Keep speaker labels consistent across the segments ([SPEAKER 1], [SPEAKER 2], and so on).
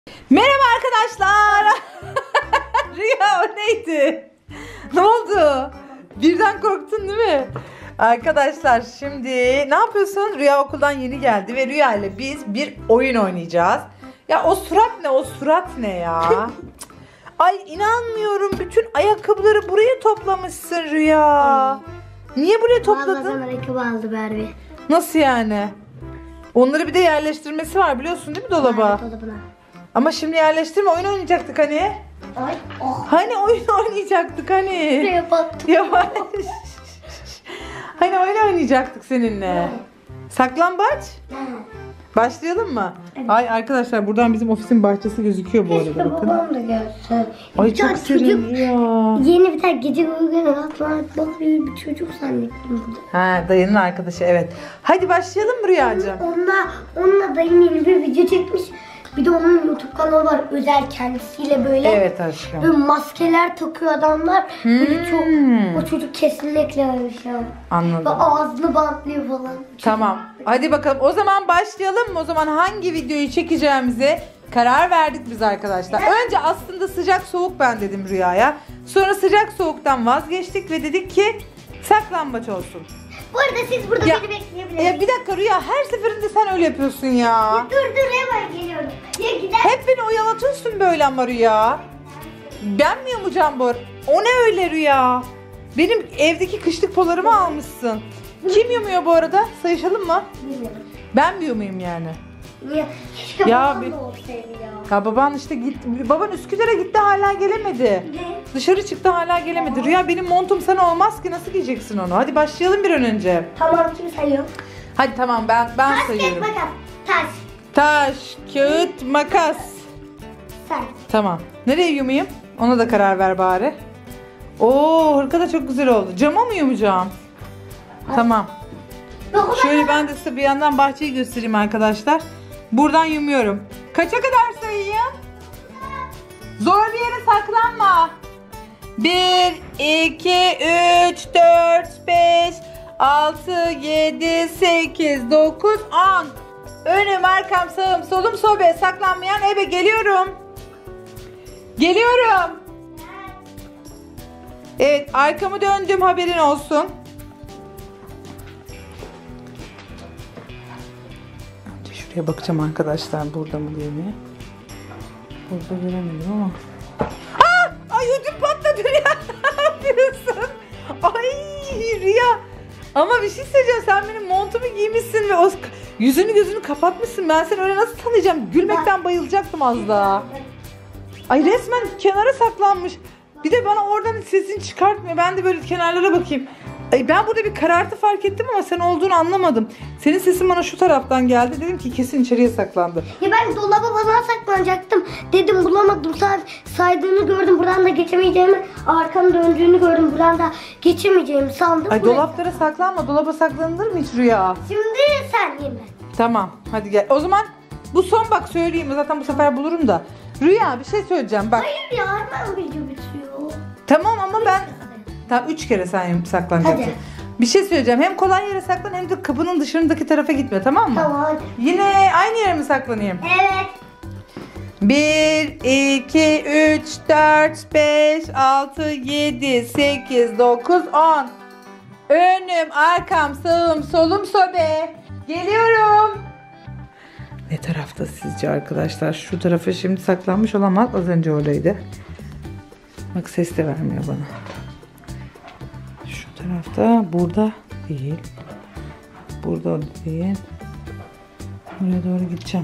[SPEAKER 1] Merhaba arkadaşlar. Rüya o neydi? Ne oldu? Birden korktun değil mi? Arkadaşlar şimdi ne yapıyorsun? Rüya okuldan yeni geldi ve Rüya ile biz bir oyun oynayacağız. Ya o surat ne? O surat ne ya? Ay inanmıyorum. Bütün ayakkabıları buraya toplamışsın Rüya. Niye buraya topladın?
[SPEAKER 2] Vallahi ayakkabı aldı Barbie.
[SPEAKER 1] Nasıl yani? Onları bir de yerleştirmesi var biliyorsun değil mi dolaba?
[SPEAKER 2] Evet, dolabına.
[SPEAKER 1] Ama şimdi yerleştirme, oyun oynayacaktık hani.
[SPEAKER 2] Ay, oh.
[SPEAKER 1] Hani oyun oynayacaktık hani.
[SPEAKER 2] Buraya battım.
[SPEAKER 1] Yavaş. Hani oyun oynayacaktık seninle. Saklambaç. Başlayalım mı?
[SPEAKER 2] Evet.
[SPEAKER 1] Ay arkadaşlar buradan bizim ofisin bahçesi gözüküyor bu arada
[SPEAKER 2] Keşke
[SPEAKER 1] bakın.
[SPEAKER 2] babam da gelse.
[SPEAKER 1] Ay
[SPEAKER 2] Bir
[SPEAKER 1] çok
[SPEAKER 2] tane
[SPEAKER 1] serin ya.
[SPEAKER 2] Yeni bir tane gece uyuyan atmak bir çocuk zannettim burada.
[SPEAKER 1] Ha dayının arkadaşı evet. Hadi başlayalım mı Rüyacığım?
[SPEAKER 2] Onunla dayım yeni bir video çekmiş. Bir de onun YouTube kanalı var özel kendisiyle böyle.
[SPEAKER 1] Evet aşkım.
[SPEAKER 2] Böyle maskeler takıyor adamlar. Böyle çok o çocuk kesinlikle öyle bir şey. Ve
[SPEAKER 1] Anladım.
[SPEAKER 2] ağzını bantlıyor falan.
[SPEAKER 1] Tamam. Hadi bakalım. O zaman başlayalım mı? O zaman hangi videoyu çekeceğimize karar verdik biz arkadaşlar. Önce aslında sıcak soğuk ben dedim Rüya'ya. Sonra sıcak soğuktan vazgeçtik ve dedik ki saklambaç olsun.
[SPEAKER 2] Bu arada siz burada
[SPEAKER 1] Ya,
[SPEAKER 2] beni bekleyebilirsiniz.
[SPEAKER 1] Bir dakika Rüya, her seferinde sen öyle yapıyorsun ya.
[SPEAKER 2] Dur hemen geliyorum. Ya gider.
[SPEAKER 1] Hep beni oyalatıyorsun böyle ama Rüya. Ben mi yumacağım bu? O ne öyle Rüya? Benim evdeki kışlık polarımı almışsın. Kim yumuyor bu arada? Sayışalım mı?
[SPEAKER 2] Bilmiyorum.
[SPEAKER 1] Ben mi yumayım yani?
[SPEAKER 2] Niye? Keşke
[SPEAKER 1] Ya
[SPEAKER 2] babam
[SPEAKER 1] bir-
[SPEAKER 2] da olsaydı ya.
[SPEAKER 1] Ya baban işte baban Üsküdar'a gitti hala gelemedi.
[SPEAKER 2] Ne?
[SPEAKER 1] Dışarı çıktı hala gelemedi. Rüya benim montum sana olmaz ki, nasıl giyeceksin onu? Hadi başlayalım bir an önce.
[SPEAKER 2] Tamam kim sayıyor?
[SPEAKER 1] Hadi tamam ben
[SPEAKER 2] Taş kağıt
[SPEAKER 1] sayıyorum.
[SPEAKER 2] makas. Taş.
[SPEAKER 1] Taş, kağıt, makas.
[SPEAKER 2] Sen.
[SPEAKER 1] Tamam. Nereye yumayım? Ona da karar ver bari. Oo, hırka da çok güzel oldu. Cama mı yumacağım? Tamam. Şöyle ben de size bir yandan bahçeyi göstereyim arkadaşlar. Buradan yumuyorum. Kaça kadar sayayım? Zor bir yere saklanma. 1, 2, 3, 4, 5, 6, 7, 8, 9, 10. Önüm, arkam, sağım, solum, sobe. Saklanmayan ebe. Geliyorum. Geliyorum. Evet, arkamı döndüm, haberin olsun. Önce şuraya bakacağım arkadaşlar, burada mı diye mi? Burada göremedim ama. Ay ödüm patladı Rüya. Ne yapıyorsun? Ay Rüya. Ama bir şey söyleyeceğim. Sen benim montumu giymişsin ve o yüzünü gözünü kapatmışsın. Ben seni öyle nasıl tanıyacağım? Gülmekten bayılacaktım az daha. Ay resmen kenara saklanmış. Bir de bana oradan hiç sesini çıkartmıyor. Ben de böyle kenarlara bakayım. Ay ben burada bir karartı fark ettim ama sen olduğunu anlamadım. Senin sesin bana şu taraftan geldi. Dedim ki kesin içeriye saklandı.
[SPEAKER 2] Ya ben dolaba falan saklanacaktım. Dedim bulamadım. Sen saydığını gördüm. Buradan da geçemeyeceğimi, arkanı döndüğünü gördüm. Buradan da geçemeyeceğimi sandım.
[SPEAKER 1] Ay
[SPEAKER 2] Buraya-
[SPEAKER 1] dolaplara saklanma. Dolaba saklanılır mı hiç Rüya?
[SPEAKER 2] Şimdi sen yeme.
[SPEAKER 1] Tamam hadi gel. O zaman bu son, bak söyleyeyim. Zaten bu sefer bulurum da. Rüya bir şey söyleyeceğim bak.
[SPEAKER 2] Hayır ya hemen video bitiyor.
[SPEAKER 1] Tamam ama ben... Tamam 3 kere sen saklanacaksın.
[SPEAKER 2] Hadi.
[SPEAKER 1] Bir şey söyleyeceğim. Hem kolay yere saklan hem de kapının dışındaki tarafa gitme, tamam mı?
[SPEAKER 2] Tamam hadi.
[SPEAKER 1] Yine aynı yere mi saklanayım?
[SPEAKER 2] Evet.
[SPEAKER 1] 1, 2, 3, 4, 5, 6, 7, 8, 9, 10. Önüm, arkam, sağım, solum, sobe. Geliyorum. Ne tarafta sizce arkadaşlar? Şu tarafa şimdi saklanmış olamaz. Az önce oradaydı. Bak ses de vermiyor bana. Şu tarafta, burada değil. Burada değil. Buraya doğru gideceğim.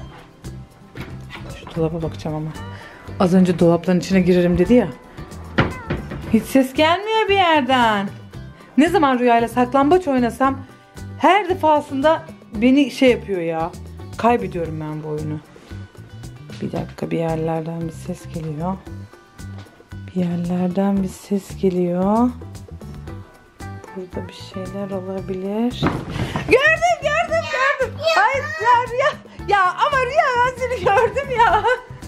[SPEAKER 1] Şu dolaba bakacağım ama. Az önce dolapların içine girerim dedi ya. Hiç ses gelmiyor bir yerden. Ne zaman Rüyayla saklambaç oynasam her defasında beni şey yapıyor ya. Kaybediyorum ben bu oyunu. Bir dakika, bir yerlerden bir ses geliyor. Bir yerlerden bir ses geliyor. Burada bir şeyler olabilir. Gördüm. Ay ya Rüya. Ya ama Rüya ben seni gördüm ya.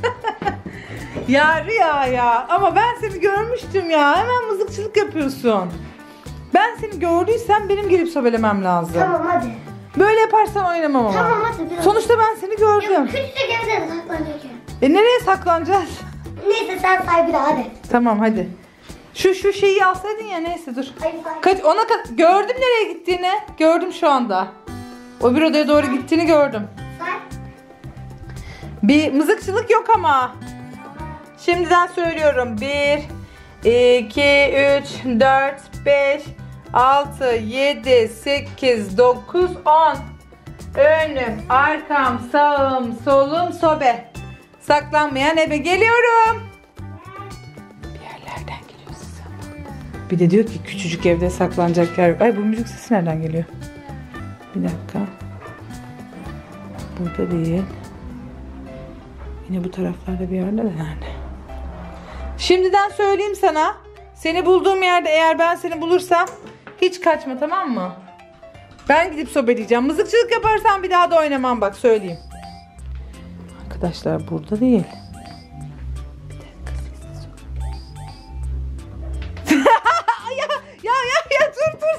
[SPEAKER 1] Ya Rüya ya. Ama ben seni görmüştüm ya. Hemen mızıkçılık yapıyorsun. Ben seni gördüysem benim gelip sobelemem lazım.
[SPEAKER 2] Tamam hadi.
[SPEAKER 1] Böyle yaparsan oynamam ama.
[SPEAKER 2] Tamam hadi. Biraz.
[SPEAKER 1] Sonuçta ben seni gördüm.
[SPEAKER 2] Küçük evde de saklanacağım.
[SPEAKER 1] Nereye saklanacağız?
[SPEAKER 2] Neyse sen say bir daha hadi.
[SPEAKER 1] Tamam hadi. Şu şeyi alsaydın ya, neyse dur.
[SPEAKER 2] Hayır say.
[SPEAKER 1] Kaç ona gördüm nereye gittiğini. Gördüm şu anda. O bir odaya doğru gittiğini gördüm.
[SPEAKER 2] Say.
[SPEAKER 1] Bir mızıkçılık yok ama. Şimdiden söylüyorum. 1 2 3 4 5 6 7 8 9 10. Önüm, arkam, sağım, solum, sobe. Saklanmayan ebe. Geliyorum. Bir yerlerden geliyor size. Bir de diyor ki küçücük evde saklanacak yer yok. Ay bu müzik sesi nereden geliyor? Bir dakika. Burada değil. Yine bu taraflarda bir yerde de nerede? Şimdiden söyleyeyim sana. Seni bulduğum yerde eğer ben seni bulursam hiç kaçma, tamam mı? Ben gidip sobeleyeceğim. Mızıkçılık yaparsan bir daha da oynamam, bak söyleyeyim. Arkadaşlar burada değil. Bir dakika sessiz ol. ya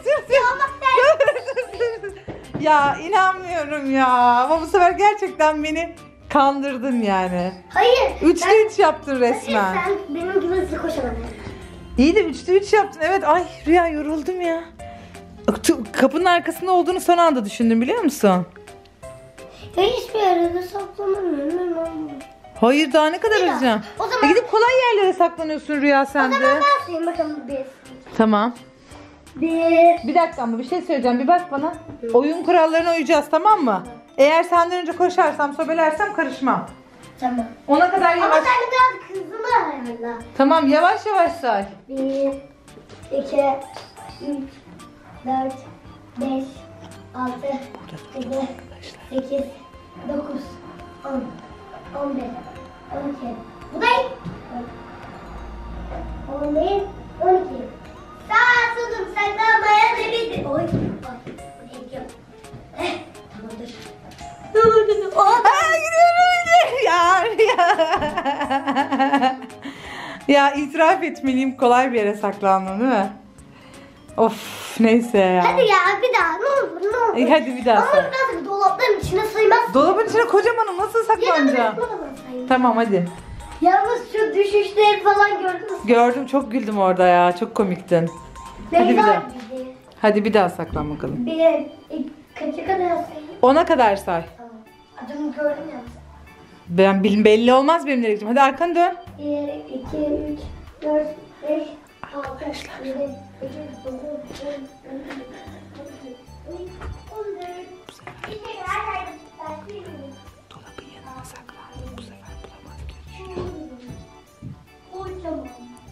[SPEAKER 1] dur. Ya inanmıyorum ya. Ama bu sefer gerçekten beni kandırdın yani.
[SPEAKER 2] Hayır.
[SPEAKER 1] 3'te 3 yaptın resmen.
[SPEAKER 2] Hayır sen benim gibi hızlı koşamadın.
[SPEAKER 1] İyi de 3'te 3 yaptın. Evet, ay Rüya yoruldum ya. Kapının arkasında olduğunu son anda düşündüm, biliyor musun?
[SPEAKER 2] Ya hiçbir yerde saklanamıyorum.
[SPEAKER 1] Hayır, daha ne kadar
[SPEAKER 2] Bir dakika,
[SPEAKER 1] arayacağım?
[SPEAKER 2] o zaman-
[SPEAKER 1] Gidip kolay yerlere saklanıyorsun Rüya sen
[SPEAKER 2] O
[SPEAKER 1] de.
[SPEAKER 2] zaman ben sayayım bakalım bir.
[SPEAKER 1] Tamam.
[SPEAKER 2] Bir.
[SPEAKER 1] Bir dakika ama bir şey söyleyeceğim. Bir bak bana. Oyun kurallarına uyacağız, tamam mı? Eğer senden önce koşarsam, sobelersem karışmam.
[SPEAKER 2] Tamam.
[SPEAKER 1] Ona kadar
[SPEAKER 2] Ama
[SPEAKER 1] yavaş.
[SPEAKER 2] sen de biraz hızlı ayarla.
[SPEAKER 1] Tamam, yavaş yavaş say.
[SPEAKER 2] 1, 2, 3, 4, 5, 6, 7, 8, 9, 10, 11, 12. Bu da 11, 12. Sağ solum saklanmaya demedim. Oy. Tamamdır. Dur.
[SPEAKER 1] Aa, gidiyorum. Ya. Ya itiraf etmeliyim, kolay bir yere saklandın değil mi? Of, neyse ya.
[SPEAKER 2] Hadi ya bir daha ne olur ne olur.
[SPEAKER 1] Hadi bir daha
[SPEAKER 2] Ama
[SPEAKER 1] say.
[SPEAKER 2] biraz dolapların içine sığmaz.
[SPEAKER 1] Dolabın içine kocamanım, nasıl saklanacağım? Tamam hadi.
[SPEAKER 2] Yalnız şu düşüşleri falan gördün mü?
[SPEAKER 1] Gördüm, çok güldüm orada ya, çok komiktin. Hadi bir
[SPEAKER 2] Beyza
[SPEAKER 1] daha.
[SPEAKER 2] gibi.
[SPEAKER 1] Hadi bir daha saklan bakalım.
[SPEAKER 2] Bir, kaça kadar sayayım?
[SPEAKER 1] 10'a kadar say.
[SPEAKER 2] Tamam. Adımı gördüm ya.
[SPEAKER 1] Ben belli olmaz benim nereye gideceğim. Hadi arkanı dön.
[SPEAKER 2] 1, 2, 3, 4, 5, 6, 7, 8, 9, 10, 11,
[SPEAKER 1] Dolabın yanına saklan. Bu sefer bulamaz diye düşünüyorum.
[SPEAKER 2] kocaman.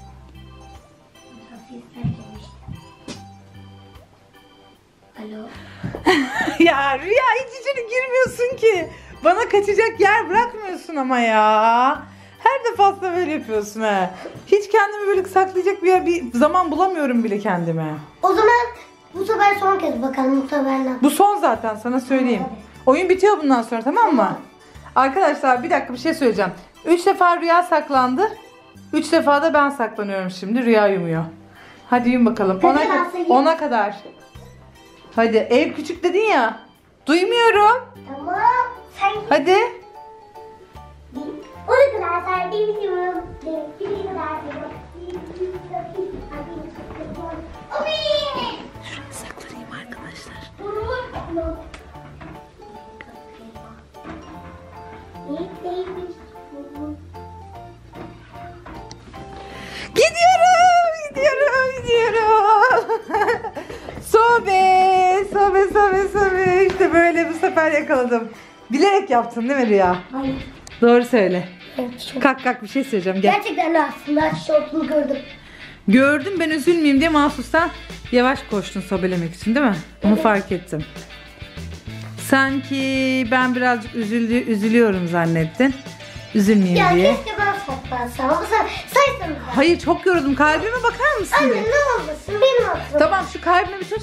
[SPEAKER 2] Alo.
[SPEAKER 1] Ya Rüya, hiç içeri girmiyorsun ki. Bana kaçacak yer bırakmıyorsun ama ya. Her defasında böyle yapıyorsun ha. Hiç kendimi böyle saklayacak bir zaman bulamıyorum bile kendime.
[SPEAKER 2] O zaman bu sefer son kez bakalım bu sefer ne?
[SPEAKER 1] Bu son zaten, sana söyleyeyim. Oyun bitiyor bundan sonra, tamam mı? Arkadaşlar bir dakika, bir şey söyleyeceğim. 3 defa Rüya saklandı. 3 defa da ben saklanıyorum şimdi. Rüya yumuyor. Hadi yum bakalım.
[SPEAKER 2] Hadi ben sayayım.
[SPEAKER 1] 10'a kadar. Hadi, ev küçük dedin ya. Duymuyorum.
[SPEAKER 2] Tamam. Sen
[SPEAKER 1] Hadi.
[SPEAKER 2] o ne kadar say bilmiyorum. Bir kadar
[SPEAKER 1] Şuraya saklanayım arkadaşlar. Gidiyorum. Sobe. İşte böyle bu sefer yakaladım. Bilerek yaptın değil mi Rüya?
[SPEAKER 2] Hayır.
[SPEAKER 1] Doğru söyle.
[SPEAKER 2] Evet,
[SPEAKER 1] Kalk bir şey söyleyeceğim, gel.
[SPEAKER 2] gerçekten de aslında şortunu gördüm.
[SPEAKER 1] Gördüm, ben üzülmeyeyim diye mahsustan yavaş koştun sobelemek için değil mi? Onu
[SPEAKER 2] Evet.
[SPEAKER 1] fark ettim. Sanki ben birazcık üzülüyorum zannettin. Üzülmeyeyim
[SPEAKER 2] Ya
[SPEAKER 1] diye.
[SPEAKER 2] keşke ben saklansam ama sen saysanız.
[SPEAKER 1] Hayır, çok yoruldum. Kalbime bakar mısın?
[SPEAKER 2] Anne
[SPEAKER 1] bir?
[SPEAKER 2] ne olmasın benim aklım.
[SPEAKER 1] Tamam, şu kalbimi bir tut.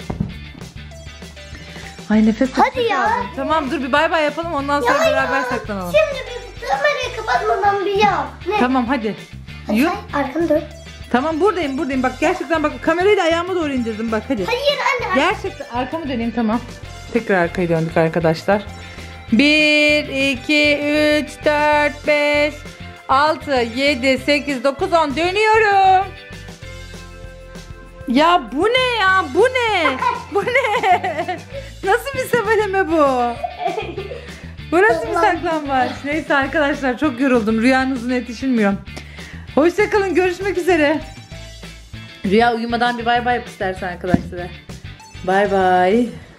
[SPEAKER 1] Ay nefes
[SPEAKER 2] Hadi
[SPEAKER 1] nefes
[SPEAKER 2] ya.
[SPEAKER 1] aldım. Tamam dur, bir bay bay yapalım, ondan sonra
[SPEAKER 2] Ya,
[SPEAKER 1] beraber
[SPEAKER 2] ya.
[SPEAKER 1] saklanalım.
[SPEAKER 2] Şimdi bir kamerayı kapatmadan bir yap. Ne?
[SPEAKER 1] Tamam hadi.
[SPEAKER 2] Hadi
[SPEAKER 1] Yürü.
[SPEAKER 2] say, arkanı dön.
[SPEAKER 1] Tamam, buradayım. Bak gerçekten, bak kamerayı da ayağıma doğru indirdim, bak hadi.
[SPEAKER 2] Hayır anne.
[SPEAKER 1] Gerçekten arkamı döneyim, tamam. Tekrar arkaya döndük arkadaşlar. 1, 2, 3, 4, 5, 6, 7, 8, 9, 10 dönüyorum. Ya bu ne ya? Bu ne? Bu ne? Nasıl bir sebeleme bu? Bu nasıl bir saklambaç? Neyse arkadaşlar çok yoruldum. Rüyanızın yetişilmiyor. Hoşçakalın. Görüşmek üzere. Rüya uyumadan bir bay bay yap istersen arkadaşlara. Bay bay.